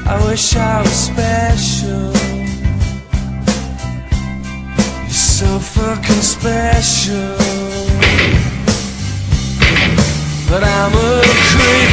I wish I was special. You're so fucking special. But I'm a creep.